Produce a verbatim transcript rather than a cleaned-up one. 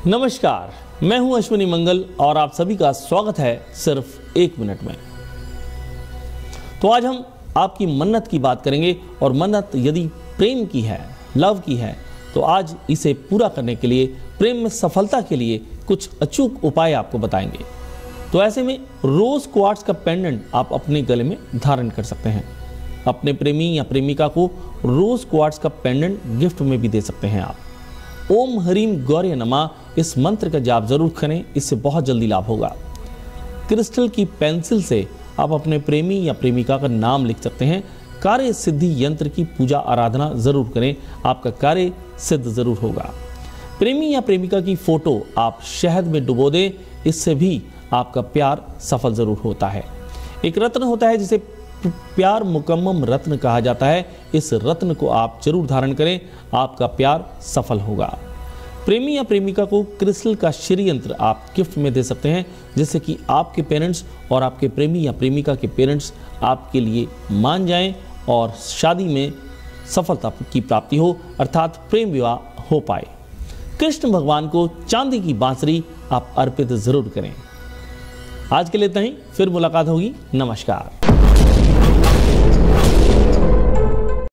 नमस्कार, मैं हूं अश्विनी मंगल और आप सभी का स्वागत है सिर्फ एक मिनट में। तो आज हम आपकी मन्नत की बात करेंगे और मन्नत यदि प्रेम की है, लव की है, तो आज इसे पूरा करने के लिए, प्रेम में सफलता के लिए कुछ अचूक उपाय आपको बताएंगे। तो ऐसे में रोज क्वार्ट्ज का पेंडेंट आप अपने गले में धारण कर सकते हैं। अपने प्रेमी या प्रेमिका को रोज क्वार्ट्ज का पेंडेंट गिफ्ट में भी दे सकते हैं आप। ओम ह्रीम गौर्य नमः इस मंत्र का जाप जरूर करें, इससे बहुत जल्दी लाभ होगा। क्रिस्टल की पेंसिल से आप अपने प्रेमी या प्रेमिका का नाम लिख सकते हैं। कार्य सिद्धि यंत्र की पूजा आराधना जरूर करें, आपका कार्य सिद्ध जरूर होगा। प्रेमी या प्रेमिका की फोटो आप शहद में डुबो दें, इससे भी आपका प्यार सफल जरूर होता है। एक रत्न होता है जिसे प्यार मुकम्मम रत्न कहा जाता है, इस रत्न को आप जरूर धारण करें, आपका प्यार सफल होगा। प्रेमी या प्रेमिका को क्रिस्टल का श्री यंत्र आप गिफ्ट में दे सकते हैं, जिससे कि आपके पेरेंट्स और आपके प्रेमी या प्रेमिका के पेरेंट्स आपके लिए मान जाएं और शादी में सफलता की प्राप्ति हो, अर्थात प्रेम विवाह हो पाए। कृष्ण भगवान को चांदी की बांसुरी आप अर्पित जरूर करें। आज के लिए इतना ही, फिर मुलाकात होगी। नमस्कार।